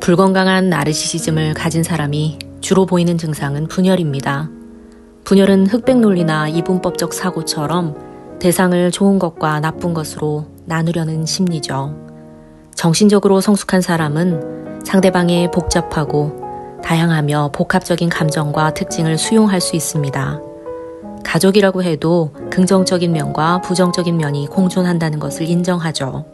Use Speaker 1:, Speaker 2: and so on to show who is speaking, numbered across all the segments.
Speaker 1: 불건강한 나르시시즘을 가진 사람이 주로 보이는 증상은 분열입니다. 분열은 흑백 논리나 이분법적 사고처럼 대상을 좋은 것과 나쁜 것으로 나누려는 심리죠. 정신적으로 성숙한 사람은 상대방의 복잡하고 다양하며 복합적인 감정과 특징을 수용할 수 있습니다. 가족이라고 해도 긍정적인 면과 부정적인 면이 공존한다는 것을 인정하죠.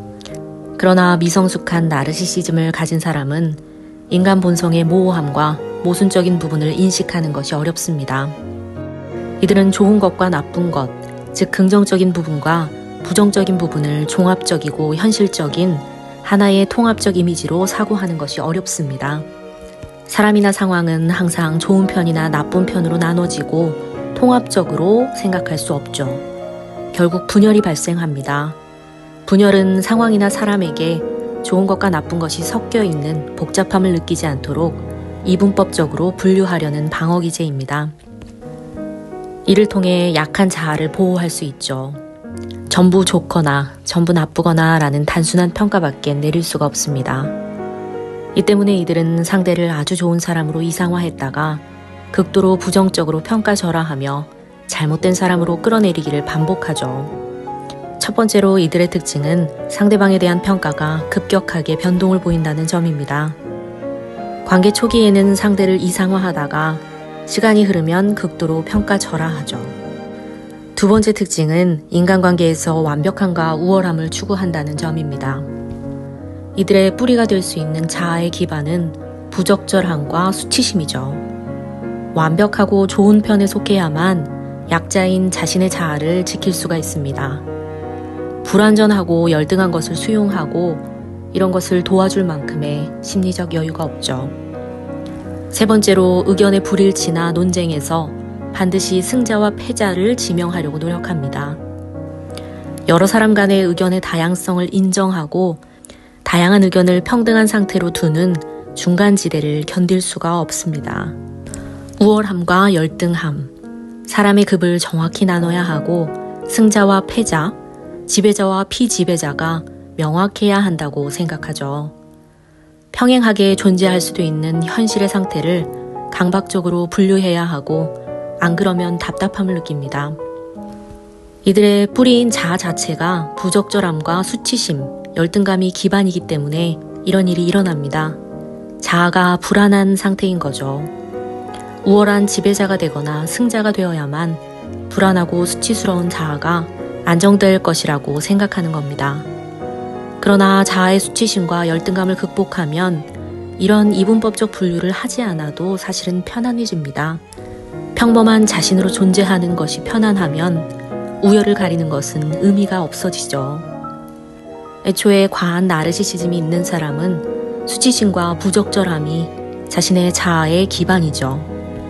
Speaker 1: 그러나 미성숙한 나르시시즘을 가진 사람은 인간 본성의 모호함과 모순적인 부분을 인식하는 것이 어렵습니다. 이들은 좋은 것과 나쁜 것, 즉 긍정적인 부분과 부정적인 부분을 종합적이고 현실적인 하나의 통합적 이미지로 사고하는 것이 어렵습니다. 사람이나 상황은 항상 좋은 편이나 나쁜 편으로 나눠지고 통합적으로 생각할 수 없죠. 결국 분열이 발생합니다. 분열은 상황이나 사람에게 좋은 것과 나쁜 것이 섞여 있는 복잡함을 느끼지 않도록 이분법적으로 분류하려는 방어 기제입니다. 이를 통해 약한 자아를 보호할 수 있죠. 전부 좋거나 전부 나쁘거나 라는 단순한 평가밖에 내릴 수가 없습니다. 이 때문에 이들은 상대를 아주 좋은 사람으로 이상화했다가 극도로 부정적으로 평가절하하며 잘못된 사람으로 끌어내리기를 반복하죠. 첫 번째로 이들의 특징은 상대방에 대한 평가가 급격하게 변동을 보인다는 점입니다. 관계 초기에는 상대를 이상화하다가 시간이 흐르면 극도로 평가절하하죠. 두 번째 특징은 인간관계에서 완벽함과 우월함을 추구한다는 점입니다. 이들의 뿌리가 될 수 있는 자아의 기반은 부적절함과 수치심이죠. 완벽하고 좋은 편에 속해야만 약자인 자신의 자아를 지킬 수가 있습니다. 불완전하고 열등한 것을 수용하고 이런 것을 도와줄 만큼의 심리적 여유가 없죠. 세 번째로 의견의 불일치나 논쟁에서 반드시 승자와 패자를 지명하려고 노력합니다. 여러 사람 간의 의견의 다양성을 인정하고 다양한 의견을 평등한 상태로 두는 중간지대를 견딜 수가 없습니다. 우월함과 열등함, 사람의 급을 정확히 나눠야 하고 승자와 패자, 지배자와 피지배자가 명확해야 한다고 생각하죠. 평행하게 존재할 수도 있는 현실의 상태를 강박적으로 분류해야 하고 안 그러면 답답함을 느낍니다. 이들의 뿌리인 자아 자체가 부적절함과 수치심, 열등감이 기반이기 때문에 이런 일이 일어납니다. 자아가 불안한 상태인 거죠. 우월한 지배자가 되거나 승자가 되어야만 불안하고 수치스러운 자아가 안정될 것이라고 생각하는 겁니다. 그러나 자아의 수치심과 열등감을 극복하면 이런 이분법적 분류를 하지 않아도 사실은 편안해집니다. 평범한 자신으로 존재하는 것이 편안하면 우열을 가리는 것은 의미가 없어지죠. 애초에 과한 나르시시즘이 있는 사람은 수치심과 부적절함이 자신의 자아의 기반이죠.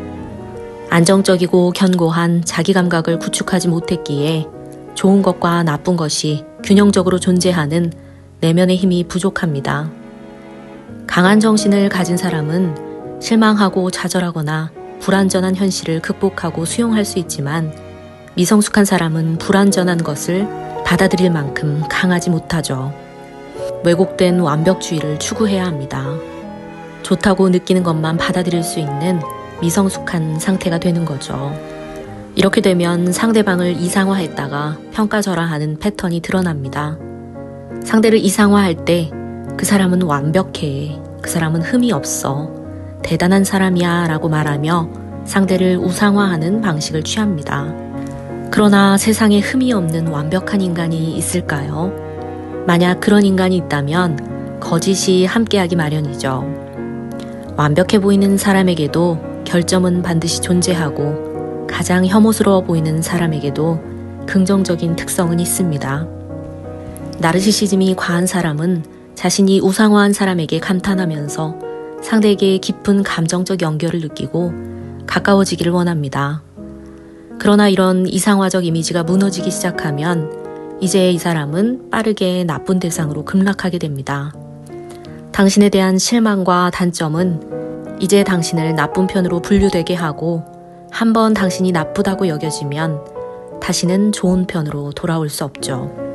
Speaker 1: 안정적이고 견고한 자기 감각을 구축하지 못했기에 좋은 것과 나쁜 것이 균형적으로 존재하는 내면의 힘이 부족합니다. 강한 정신을 가진 사람은 실망하고 좌절하거나 불완전한 현실을 극복하고 수용할 수 있지만 미성숙한 사람은 불완전한 것을 받아들일 만큼 강하지 못하죠. 왜곡된 완벽주의를 추구해야 합니다. 좋다고 느끼는 것만 받아들일 수 있는 미성숙한 상태가 되는 거죠. 이렇게 되면 상대방을 이상화했다가 평가절하하는 패턴이 드러납니다. 상대를 이상화할 때 그 사람은 완벽해, 그 사람은 흠이 없어, 대단한 사람이야 라고 말하며 상대를 우상화하는 방식을 취합니다. 그러나 세상에 흠이 없는 완벽한 인간이 있을까요? 만약 그런 인간이 있다면 거짓이 함께하기 마련이죠. 완벽해 보이는 사람에게도 결점은 반드시 존재하고 가장 혐오스러워 보이는 사람에게도 긍정적인 특성은 있습니다. 나르시시즘이 과한 사람은 자신이 우상화한 사람에게 감탄하면서 상대에게 깊은 감정적 연결을 느끼고 가까워지기를 원합니다. 그러나 이런 이상화적 이미지가 무너지기 시작하면 이제 이 사람은 빠르게 나쁜 대상으로 급락하게 됩니다. 당신에 대한 실망과 단점은 이제 당신을 나쁜 편으로 분류되게 하고 한번 당신이 나쁘다고 여겨지면 다시는 좋은 편으로 돌아올 수 없죠.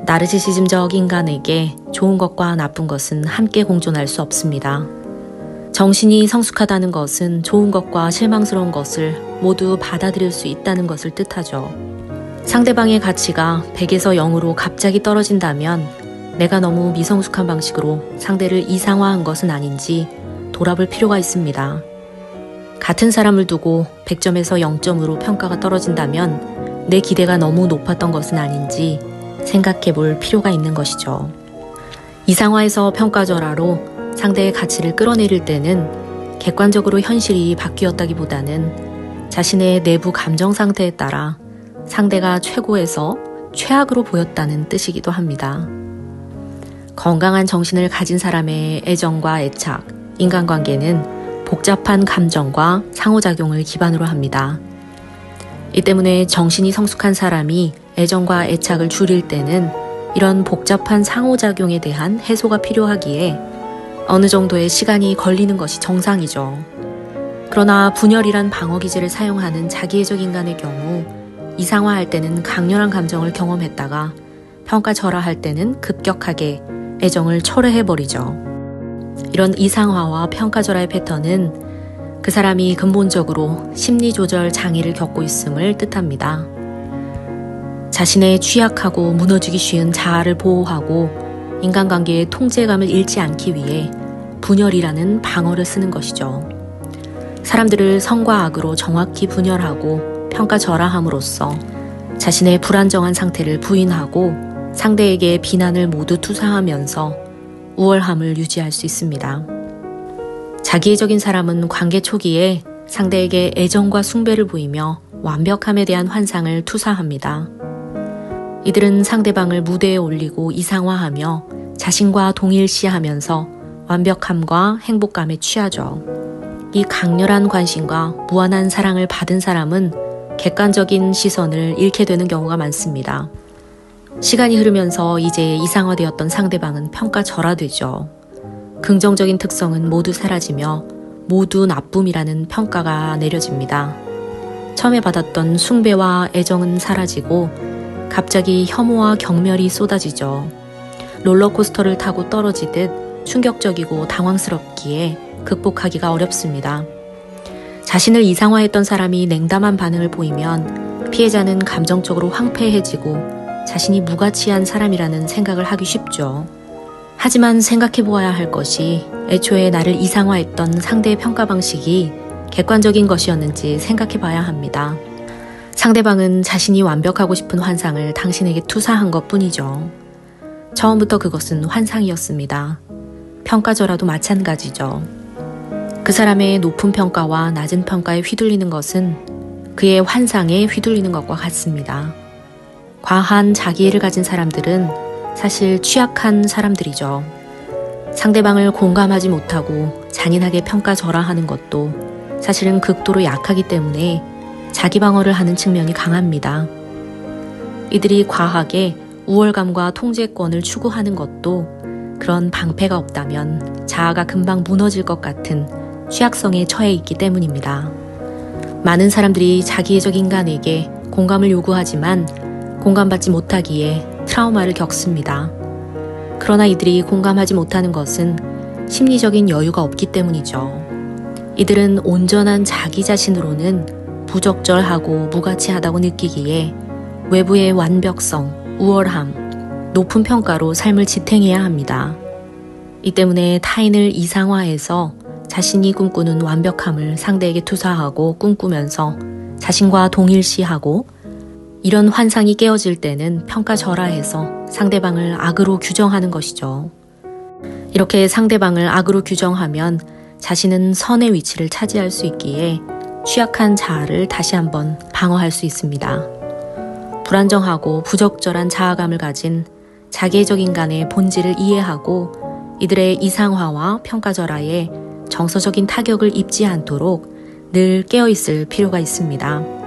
Speaker 1: 나르시시즘적 인간에게 좋은 것과 나쁜 것은 함께 공존할 수 없습니다. 정신이 성숙하다는 것은 좋은 것과 실망스러운 것을 모두 받아들일 수 있다는 것을 뜻하죠. 상대방의 가치가 100에서 0으로 갑자기 떨어진다면 내가 너무 미성숙한 방식으로 상대를 이상화한 것은 아닌지 돌아볼 필요가 있습니다. 같은 사람을 두고 100점에서 0점으로 평가가 떨어진다면 내 기대가 너무 높았던 것은 아닌지 생각해 볼 필요가 있는 것이죠. 이상화에서 평가절하로 상대의 가치를 끌어내릴 때는 객관적으로 현실이 바뀌었다기보다는 자신의 내부 감정 상태에 따라 상대가 최고에서 최악으로 보였다는 뜻이기도 합니다. 건강한 정신을 가진 사람의 애정과 애착, 인간관계는 복잡한 감정과 상호작용을 기반으로 합니다. 이 때문에 정신이 성숙한 사람이 애정과 애착을 줄일 때는 이런 복잡한 상호작용에 대한 해소가 필요하기에 어느 정도의 시간이 걸리는 것이 정상이죠. 그러나 분열이란 방어기제를 사용하는 자기애적 인간의 경우 이상화할 때는 강렬한 감정을 경험했다가 평가절하할 때는 급격하게 애정을 철회해버리죠. 이런 이상화와 평가절하의 패턴은 그 사람이 근본적으로 심리조절 장애를 겪고 있음을 뜻합니다. 자신의 취약하고 무너지기 쉬운 자아를 보호하고 인간관계의 통제감을 잃지 않기 위해 분열이라는 방어를 쓰는 것이죠. 사람들을 선과 악으로 정확히 분열하고 평가절하함으로써 자신의 불안정한 상태를 부인하고 상대에게 비난을 모두 투사하면서 우월함을 유지할 수 있습니다. 자기애적인 사람은 관계 초기에 상대에게 애정과 숭배를 보이며 완벽함에 대한 환상을 투사합니다. 이들은 상대방을 무대에 올리고 이상화하며 자신과 동일시하면서 완벽함과 행복감에 취하죠. 이 강렬한 관심과 무한한 사랑을 받은 사람은 객관적인 시선을 잃게 되는 경우가 많습니다. 시간이 흐르면서 이제 이상화되었던 상대방은 평가절하되죠. 긍정적인 특성은 모두 사라지며 모두 나쁨이라는 평가가 내려집니다. 처음에 받았던 숭배와 애정은 사라지고 갑자기 혐오와 경멸이 쏟아지죠. 롤러코스터를 타고 떨어지듯 충격적이고 당황스럽기에 극복하기가 어렵습니다. 자신을 이상화했던 사람이 냉담한 반응을 보이면 피해자는 감정적으로 황폐해지고 자신이 무가치한 사람이라는 생각을 하기 쉽죠. 하지만 생각해 보아야 할 것이 애초에 나를 이상화했던 상대의 평가 방식이 객관적인 것이었는지 생각해 봐야 합니다. 상대방은 자신이 완벽하고 싶은 환상을 당신에게 투사한 것 뿐이죠. 처음부터 그것은 환상이었습니다. 평가절하도 마찬가지죠. 그 사람의 높은 평가와 낮은 평가에 휘둘리는 것은 그의 환상에 휘둘리는 것과 같습니다. 과한 자기애를 가진 사람들은 사실 취약한 사람들이죠. 상대방을 공감하지 못하고 잔인하게 평가절하하는 것도 사실은 극도로 약하기 때문에 자기 방어를 하는 측면이 강합니다. 이들이 과하게 우월감과 통제권을 추구하는 것도 그런 방패가 없다면 자아가 금방 무너질 것 같은 취약성에 처해 있기 때문입니다. 많은 사람들이 자기애적 인간에게 공감을 요구하지만 공감받지 못하기에 트라우마를 겪습니다. 그러나 이들이 공감하지 못하는 것은 심리적인 여유가 없기 때문이죠. 이들은 온전한 자기 자신으로는 부적절하고 무가치하다고 느끼기에 외부의 완벽성, 우월함, 높은 평가로 삶을 지탱해야 합니다. 이 때문에 타인을 이상화해서 자신이 꿈꾸는 완벽함을 상대에게 투사하고 꿈꾸면서 자신과 동일시하고 이런 환상이 깨어질 때는 평가절하해서 상대방을 악으로 규정하는 것이죠. 이렇게 상대방을 악으로 규정하면 자신은 선의 위치를 차지할 수 있기에 취약한 자아를 다시 한번 방어할 수 있습니다. 불안정하고 부적절한 자아감을 가진 자기애적 인간의 본질을 이해하고 이들의 이상화와 평가절하에 정서적인 타격을 입지 않도록 늘 깨어있을 필요가 있습니다.